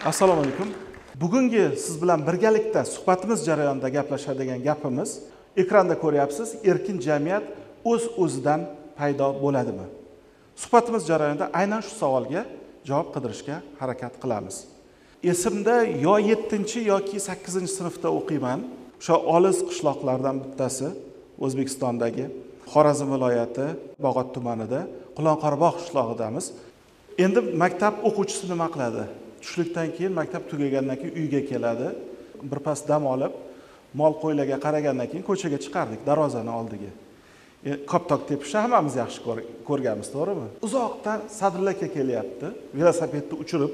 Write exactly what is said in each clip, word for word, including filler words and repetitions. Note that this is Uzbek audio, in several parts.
Assalomu alaykum. Bugungi siz bilan birgalikda suhbatimiz jarayonida gaplashadigan gapimiz, ekranda ko'ryapsiz, erkin jamiyat o'z-o'zidan paydo bo'ladimi? Suhbatimiz jarayonida aynan shu savolga javob qidirishga harakat qilamiz. Esimda yo yettinchi yoki sakkizinchi sinfda o'qiyman. O'sha olis qishloqlardan bittasi O'zbekistondagi Xorazm viloyati Bog'ot tumanida Qulonqorbog' qishlog'idamiz. Endi maktab o'quvchisi nima qiladi? Tushlikdan keyin maktab tugagandan keyin uyga keladi. Birpas dam olib, mol qo'ylarga qaragandan keyin ko'chaga chiqardik, darvozani oldiga. E, Koptok tepishni hammamiz yaxshi ko'rganmiz, to'g'rimi? Uzoqdan Sadrilla aka kelyapti, velosipedni uchirib.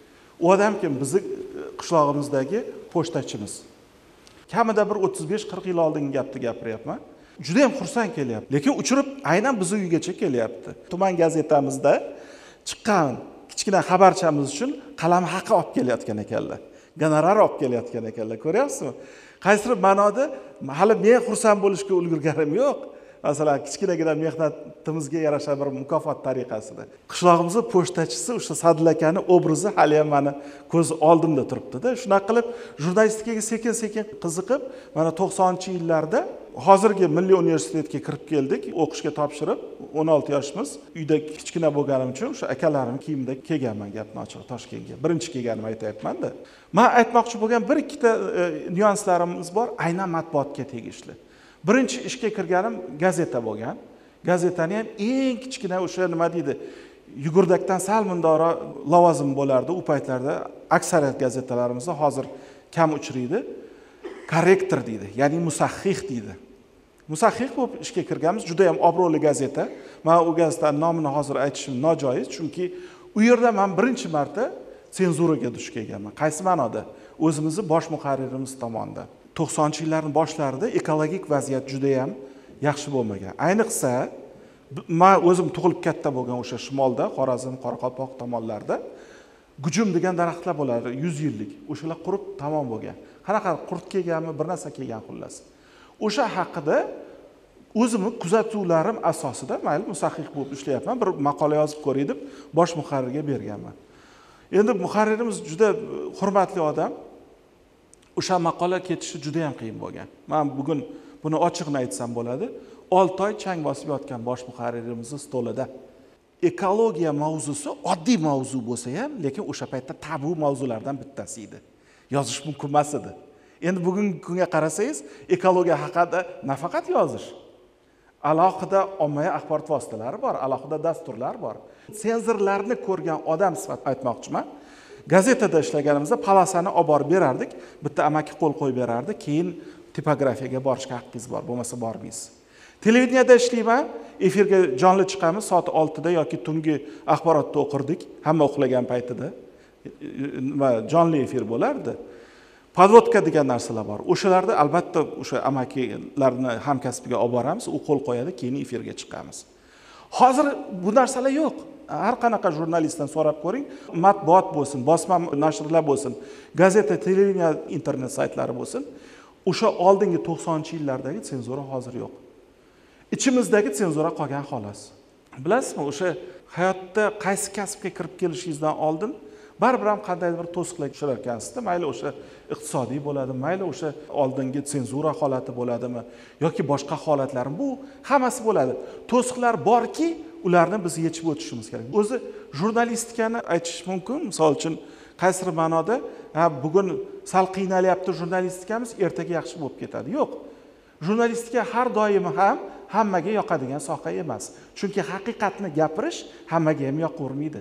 U odam kim? Bizning qishlog'imizdagi pochtachimiz. Kamida bir o'ttiz besh qirq yil oldingi gapni gapiryapman. Juda ham xursand kelyapti. Lekin uchirib aynan bizning uygacha kelyapti. Tuman gazetamizda chiqqan kichkina xabarchamiz uchun qalam haqi olib kelayotgan ekanlar. Gonorar olib kelayotgan ekanlar. Ko'ryapsizmi? Qaysi ma'noda hali men xursand bo'lishga ulgurganim yo'q. Masalan, kichkinagina mehnatimizga yarasha bir mukofot tariqasida. Qishlog'imizning pochtachisi o'sha Sadil akani obrazi hali ham meni ko'z oldimda turibdi-da. Shunaqa qilib jurnalistikaga sekin-sekin qiziqib, mana to'qsoninchi yillarda hozirgi Milliy universitetga kirib keldik, o'qishga topshirib, o'n olti yoshimiz. Uyda kichkina bo'lganim uchun o'sha akalarim kiyimda kelganman, gapni ochig'i Toshkentga. Birinchi kelganimni aytayapman-da. Men aytmoqchi bo'lgan bir ikkita nyuanslarimiz bor, aynan matbuotga tegishli. Birinchi ishga kirganim gazeta bo'lgan. Gazetani ham eng kichkina o'sha nima deydi, yugurdakdan sal mundora lavozim bo'lardi u paytlarda. Aksariyat gazetalarimizda hozir kam uchraydi. Korrektor deydi, ya'ni musahhih deydi. Musahhih bo'lib ishga kirganmiz, juda ham obro'li gazeta. Men u gazetaning nomini hozir aytishim nojoiz, chunki u yerda men birinchi marta senzuraga duch kelganman. Qaysi ma'noda? O'zimizning bosh muharririmiz tomonidan. to'qsoninchi yillarning boshlarida ekologik vaziyat juda ham yaxshi bo'lmagan. Ayniqsa men o'zim tug'ilib katta bo'lgan o'sha shimolda, Xorazm, Qoraqalpoq tomonlarda gujum degan daraxtlar bo'ladi, yuz yillik. O'shalar qurib tamom bo'lgan. Qanaqa qurt kelganmi, bir narsa kelgan xullas. O'sha haqida o'zimni kuzatuvlarim asosida mayli musahhih bo'lib ishlayapman, bir maqola yozib ko'ray deb bosh muharrirga berganman. Endi muharririmiz juda hurmatli odam. O'sha maqola ketishi juda ham qiyin bo'lgan. Men bugun buni ochiqni aytsam bo'ladi. olti oy chang bosib yotgan bosh muharririmizning stolida. Ekologiya mavzusi oddiy mavzu bo'lsa ham, lekin o'sha paytda tabu mavzulardan bittasi edi. Yozish mumkin emas edi. Endi bugungi kunga qarasangiz, ekologiya haqida nafaqat yozish, alohida ommaviy axborot vositalari bor, alohida dasturlar bor. Senzorlarni ko'rgan odam sifatida aytmoqchiman. Gazetada ishlaganimizda palasani olib borib berardik, bitta amaki qo'l qo'yib berardi, keyin tipografiyaga borishga haqqingiz bor, bo'lmasa bormaysiz. Televideniyada ishlayman, efirga jonli chiqamiz, soat oltida yoki tungi axborotni o'qirdik, hamma uxlagan paytida. Va jonli efir bo'lardi. Podvodka degan narsalar bor. O'shalarda albatta o'sha amakilarni hamkasbiga olib boramiz, u qo'l qo'yadi, keyin efirga chiqamiz. Hozir bu narsalar yo'q. Har qanaqa jurnalistdan so'rab ko'ring, matbuot bo'lsin, bosma nashrlar bo'lsin, gazeta, televideniya, internet saytlari bo'lsin, o'sha oldingi to'qsoninchi yillardagi senzura hozir yo'q. Ichimizdagi senzura qolgan xolos. Bilasizmi, o'sha hayotda qaysi kasbga kirib kelishingizdan oldin baribir ham qandaydir bir to'siqlar uchrar ekansizda, mayli o'sha iqtisodiy bo'ladimi, mayli o'sha oldingi senzura holati bo'ladimi yoki boshqa holatlar, bu hammasi bo'ladi. To'siqlar borki, ularni biz yechib o'tishimiz kerak. O'zi jurnalistikani aytish mumkin, misol uchun qaysi ma'noda, ha bugun sal qiynalyapti jurnalistikamiz, ertaga yaxshi bo'lib ketadi. Yo'q. Jurnalistika har doim ham hammaga yoqadigan soha emas. Chunki haqiqatni gapirish hammaga ham yoqavermaydi.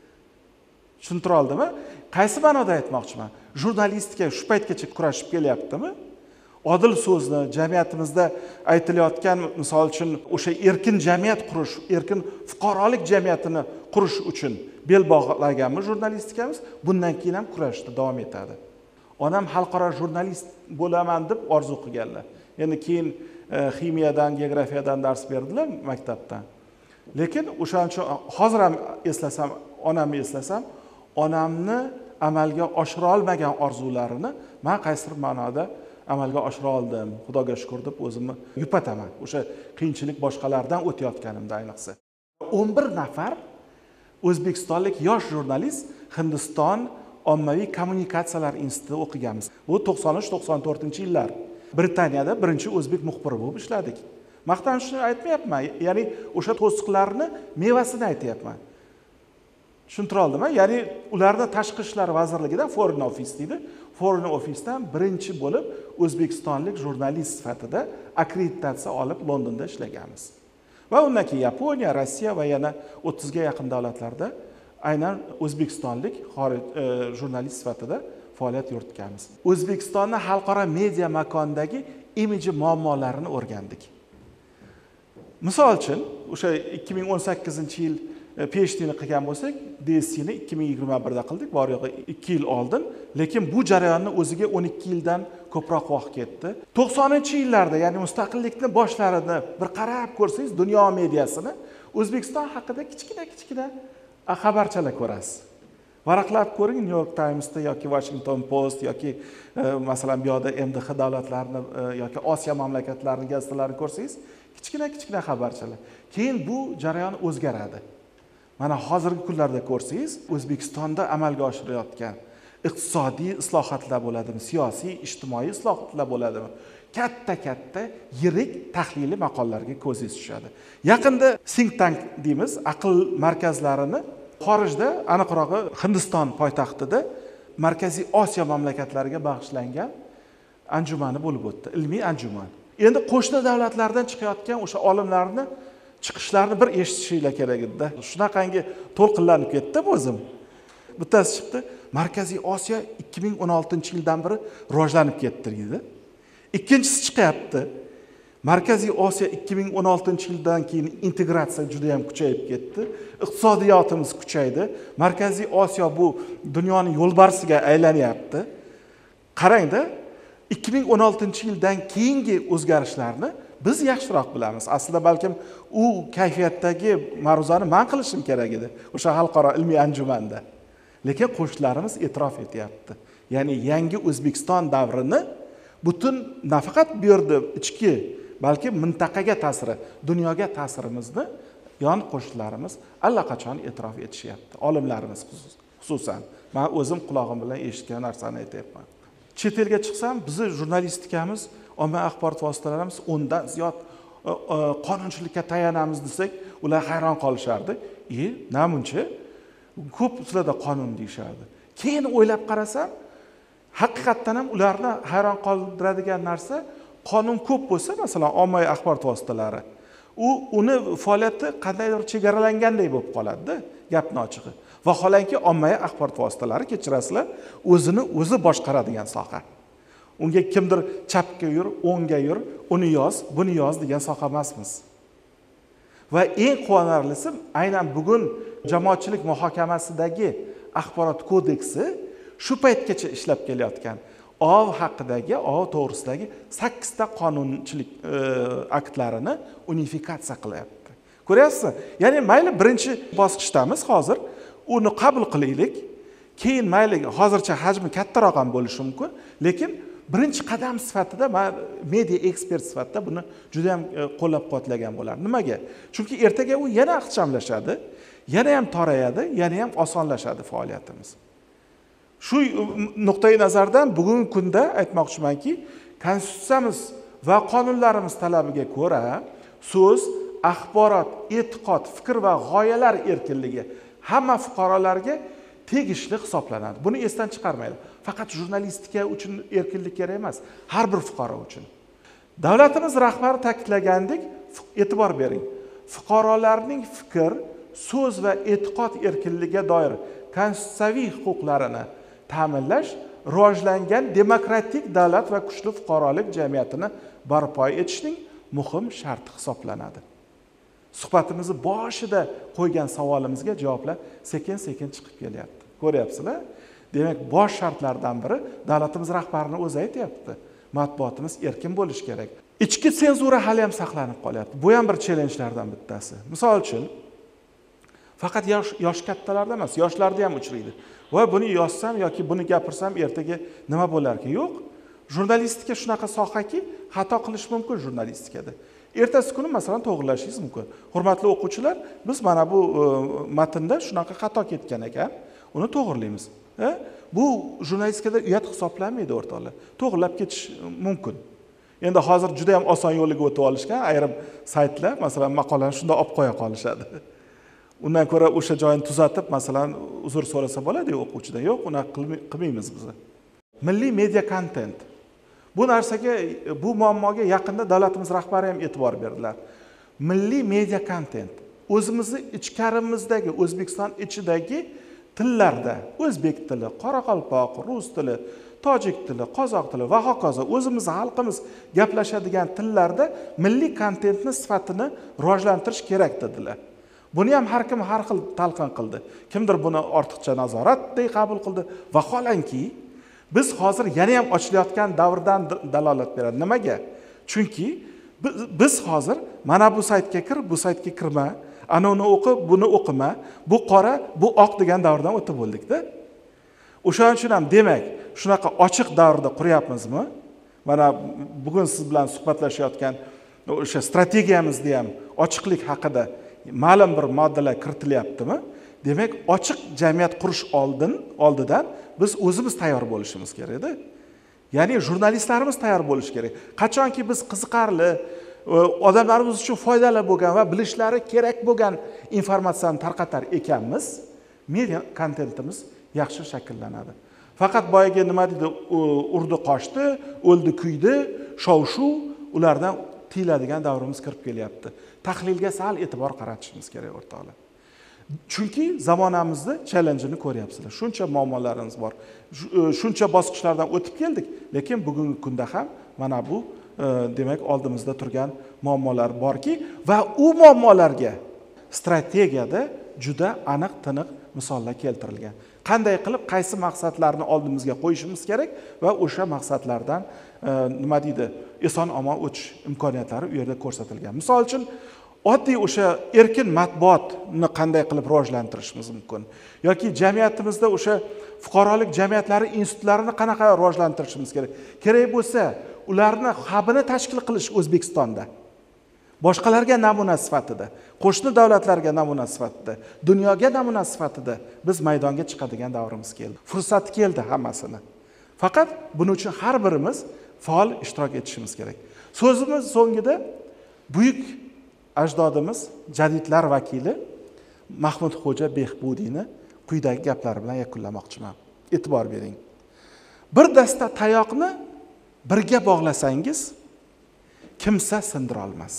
Tushuntira oldimmi? Qaysi ma'noda aytmoqchiman? Jurnalistika shu paytgacha kurashib kelyaptimi? Odil so'zni jamiyatimizda aytilayotgan, misol uchun o'sha erkin jamiyat qurish, erkin fuqarolik jamiyatini qurish uchun bel bog'laganmi jurnalistikamiz? Bundan keyin ham kurashda davom etadi. Onam xalqaro jurnalist bo'laman deb orzu qilganlar. Endi keyin ximiyadan, geografiyadan dars berdilar maktabdan. Lekin o'shaning uchun hozir ham eslasam, onamni eslasam, onamni amalga oshira olmagan orzularini men qaysi ma'noda amalga oshira oldim. Xudoga shukr deb o'zimni yupataman. O'sha qiyinchilik boshqalardan o'tayotganimda ayniqsa. o'n bir nafar o'zbekistonlik yosh jurnalist Hindiston, ommaviy kommunikatsiyalar institutida o'qiganmiz. Bu to'qson uch to'qson to'rtinchi yillar. Britaniyada birinchi o'zbek muxbiri bo'lib ishladik. Maqtanishni aytmayapman, ya'ni o'sha to'siqlarni mevasini aytayapman. Tushuntira oldimmi? Ya'ni ularda tashqi ishlar vazirligida Foreign Office deydi. Foreign Office'dan birinchi bo'lib o'zbekistonlik jurnalist sifatida akkreditatsiya olib Londonda ishlaganmiz. Va undan keyin Yaponiya, Rossiya va yana o'ttizga yaqin davlatlarda aynan o'zbekistonlik jurnalist sifatida faoliyat yuritganmiz. O'zbekistonning xalqaro media makonidagi imiji muammolarini o'rgandik. Misol uchun, o'sha ikki ming o'n sakkizinchi yil PhD'ni qilgan bo'lsak, D S C'ni ikki ming yigirma birda qildik, bor yo'g'i ikki yil oldin, lekin bu jarayonni o'ziga o'n ikki yildan ko'proq vaqt ketdi. to'qsoninchi yillarda, ya'ni mustaqillikning boshlarini bir qarab ko'rsangiz, dunyo mediasini O'zbekiston haqida kichkina-kichkina xabarchalar ko'rasiz. Varaqlab ko'ring, New York Times'da yoki Washington Post yoki masalan bu yoqda M D H davlatlarini yoki Osiyo mamlakatlarining gazetalarini ko'rsangiz, kichkina-kichkina xabarchalar. Keyin bu jarayon o'zgaradi. Mana hozirgi kunlarda ko'rsangiz, O'zbekistonda amalga oshirilayotgan iqtisodiy islohotlar bo'ladimi, siyosiy, ijtimoiy islohotlar bo'ladimi? Katta-katta yirik tahliliy maqolalarga ko'zingiz tushadi. Yaqinda think tank deymiz, aql markazlarini xorijda, aniqrog'i Hindiston poytaxtida Markaziy Osiyo mamlakatlariga bag'ishlangan anjumani bo'lib o'tdi, ilmiy anjuman. Endi qo'shni davlatlardan chiqayotgan o'sha olimlarni chiqishlarini bir eshitishinglar kerak edi-da. Shunaqangi to'lqinlanib ketdim o'zim. Bittasi chiqdi, Markaziy Osiyo ikki ming o'n oltinchi yildan beri rivojlanib ketdi dedi. Ikkinchisi chiqyapti. Markaziy Osiyo ikki ming o'n oltinchi yildan keyin integratsiya juda ham kuchayib ketdi. Iqtisodiyotimiz kuchaydi. Markaziy Osiyo bu dunyoning yo'lbarsiga aylanyapti. Qarangda, ikki ming o'n oltinchi yildan keyingi o'zgarishlarni biz yaxshiroq bilamiz. Aslida balkim u kayfiyatdagi ma'ruzani men qilishim kerak edi o'sha xalqaro ilmiy anjumanda. Lekin qo'shnilarimiz e'tirof etyapti. Ya'ni yangi O'zbekiston davrini butun nafaqat bu yerda ichki, balki mintaqaga ta'siri, dunyoga ta'sirimizni yon qo'shnilarimiz allaqachon e'tirof etishyapti. Olimlarimiz xususan. Men o'zim quloqim bilan eshitgan narsani aytayapman. Chet elga chiqsam, bizni jurnalistikamiz, ommaviy axborot vositalarimiz o'ndan ziyod qonunchilikka tayanamiz desak, ular hayron qolishardi. "E, namuncha ko'p sizlarda qonun" deyishardi. Keyin o'ylab qarasam, haqiqatdan ham ularni hayron qoldiradigan narsa, qonun ko'p bo'lsa, masalan, ommaviy axborot vositalari, u uni faoliyati qandaydir chegaralangandek bo'lib qoladi-da, gapni ochig'i. Vaholanki ommaviy axborot vositalari, kechirasizlar, o'zini o'zi boshqaradigan soha. Unga kimdir chapga yur, o'ngga yur, uni yoz, buni yoz degan soha emasmiz. Va eng quvonarlisi, aynan bugun jamoatchilik muhokamasidagi axborot kodeksi shu paytgacha ishlab kelayotgan O V haqidagi, O V to'g'risidagi sakkizta qonunchilik e, aktlarini unifikatsiya qilyapti. Ko'ryapsizmi? Ya'ni mayli birinchi bosqichdamiz hozir, uni qabul qilaylik. Keyin mayli hozircha hajmi kattaroq ham bo'lishi mumkin, lekin birinchi qadam sifatida men media ekspert sifatida buni juda ham qo'llab-quvvatlagan bo'lar. Nimaga? Chunki ertaga u yana ixchamlashadi, yana ham torayadi, yana ham osonlashadi faoliyatimiz. Shu nuqtai nazardan bugungi kunda aytmoqchimanki, konstitutsiyamiz va qonunlarimiz talabiga ko'ra so'z, axborot, e'tiqod, fikr va g'oyalar erkinligi hamma fuqarolarga tegishli hisoblanadi. Buni esdan chiqarmaydi. Faqat jurnalistika uchun erkinlik kerak emas, har bir fuqaro uchun. Davlatimiz rahbari ta'kidlagandek, e'tibor bering. Fuqarolarning fikr, so'z va e'tiqod erkinligiga doir konstitutsiyaviy huquqlarini ta'minlash rivojlangan demokratik davlat va kuchli fuqarolik jamiyatini barpo etishning muhim sharti hisoblanadi. Suhbatimizni boshida qo'ygan savolimizga javoblar sekin-sekin chiqib kelyapti. Ko'ryapsizlar? Demak, bosh shartlardan biri davlatimiz rahbarining o'zi aytayapti. Matbuotimiz erkin bo'lishi kerak. Ichki senzura hali ham saqlanib qolyapti. Bu ham bir challengelardan bittasi. Misol uchun, faqat yosh yosh kattalarda emas, yoshlarda ham uchraydi. Va buni yozsam yoki buni gapirsam ertaga nima bo'larki? Yo'q. Jurnalistika shunaqa sohaki, xato qilish mumkin jurnalistikada. Ertasi kuni masalan to'g'rilashingiz mumkin. Hurmatli o'quvchilar, biz mana bu matnda shunaqa xato ketgan ekan, uni to'g'rilaymiz. Bu jurnalistikada uyat hisoblanmaydi o'rtoqlar. To'g'rilab ketish mumkin. Endi hozir juda ham oson yo'liga o'tib olishgan ayrim saytlar, masalan, maqolani shunda olib qo'ya qolishadi. Undan ko'ra o'sha joyini tuzatib, masalan, uzr so'rasa bo'ladi-ku o'quvchidan. Yo'q, unaqa qilmaymiz biz. Milliy media kontent. Bu narsaga, bu muammoga yaqinda davlatimiz rahbari ham e'tibor berdilar. Milliy media kontent o'zimizni ichkarimizdagi, O'zbekiston ichidagi tillarda, o'zbek tili, qoraqalpoq, rus tili, tojik tili, qozoq tili va hokazo o'zimiz xalqimiz gaplashadigan tillarda milliy kontentni sifatini rivojlantirish kerak dedilar. Buni ham har kim har xil talqin qildi. Kimdir buni ortiqcha nazoratdek qabul qildi. Vaholanki, biz hozir yana ham ochilayotgan davrdan dalolat beradi. Nimaga? Chunki biz hozir mana bu saytga kir, bu saytga kirma, ana uni o'qi, buni o'qima, bu qora, bu oq degan davrdan o'tib bo'ldik-da. O'shaning uchun ham demak, shunaqa ochiq davrda quryapmizmi? Mana bugun siz bilan suhbatlashayotgan o'sha strategiyamizda ham ochiqlik haqida ma'lum bir moddalar kiritilyaptimi? Demak, ochiq jamiyat qurish oldin oldidan biz o'zimiz tayyor bo'lishimiz kerak-da. Ya'ni jurnalistlarimiz tayyor bo'lish kerak. Qachonki biz qiziqarli, odamlarimiz uchun foydali bo'lgan va bilishlari kerak bo'lgan informatsiyani tarqatar ekanmiz, media kontentimiz yaxshi shakllanadi. Faqat boyaga nima deydi, urdi qochdi, o'ldi kuydi, shov-shuv ulardan tiyiladigan davrimiz kirib kelyapti. Tahlilga sal e'tibor qaratishimiz kerak o'rtoqlar. Chunki zamonamizda challenge-ni ko'ryapsizlar. Shuncha muammolarimiz bor. Shuncha bosqichlardan o'tib keldik, lekin bugungi kunda ham mana bu demak oldimizda turgan muammolar borki va u muammolarga strategiyada juda aniq-tiniq misollar keltirilgan. Qanday qilib qaysi maqsadlarni oldimizga qo'yishimiz kerak va o'sha maqsadlardan nima deydi, eson-omon o'tish imkoniyatlari u yerda ko'rsatilgan. Misol uchun oddiy o'sha erkin matbuotni qanday qilib rivojlantirishimiz mumkin yoki jamiyatimizda o'sha fuqarolik jamiyatlari institutlarini qanaqa rivojlantirishimiz kerak. Kerak bo'lsa, ularni hubini tashkil qilish O'zbekistonda. Boshqalarga namuna sifatida, qo'shni davlatlarga namuna sifatida, dunyoga namuna sifatida biz maydonga chiqadigan davrimiz keldi. Fursat keldi hammasini. Faqat buning uchun har birimiz faol ishtirok etishimiz kerak. So'zimiz so'ngida buyuk ajdodimiz, jadidlar vakili Mahmudxo'ja Behbudiyni quyidagi gaplari bilan yakunlamoqchiman. E'tibor bering. Bir dasta tayoqni birga bog'lasangiz, kimsa sindira olmas.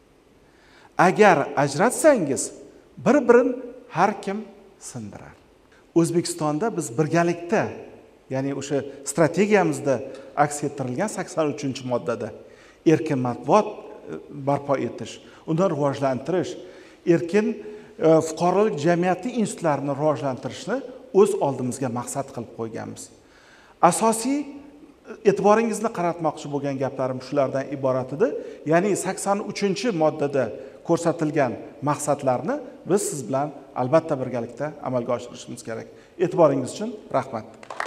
Agar ajratsangiz, bir-birin har kim sindirar. O'zbekistonda biz birgalikda, ya'ni o'sha strategiyamizda aks ettirilgan sakson uchinchi moddada erkin matbuot barpo etish, uni rivojlantirish, erkin fuqarolik jamiyati institutlarini rivojlantirishni o'z oldimizga maqsad qilib qo'yganmiz. Asosiy e'tiboringizni qaratmoqchi bo'lgan gaplarim shulardan iborat edi. Ya'ni sakson uchinchi moddada ko'rsatilgan maqsadlarni biz siz bilan albatta birgalikda amalga oshirishimiz kerak. E'tiboringiz uchun rahmat.